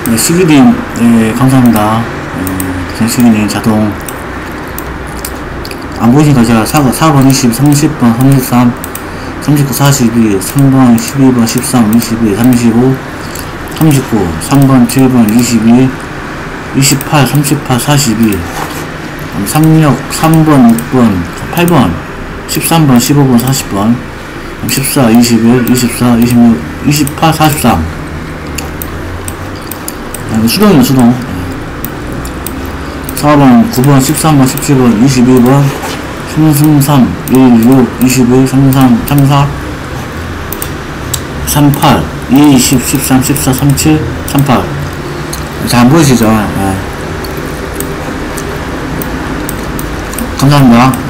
네, 시기님, 네, 감사합니다. 시기님, 자동. 안 보이시니까 제가 4번, 20, 30번, 33, 39, 42, 3번, 12번, 13, 22, 35, 39, 3번, 7번, 22, 28, 38, 42, 36, 3번, 6번, 8번, 13번, 15번, 40번, 14, 21, 24, 26, 28, 43. 수동이요, 수동. 4번, 9번, 13번, 17번, 22번, 23, 16, 21, 33, 34, 38, 20, 13, 14, 37, 38. 잘 안 보이시죠? 네. 감사합니다.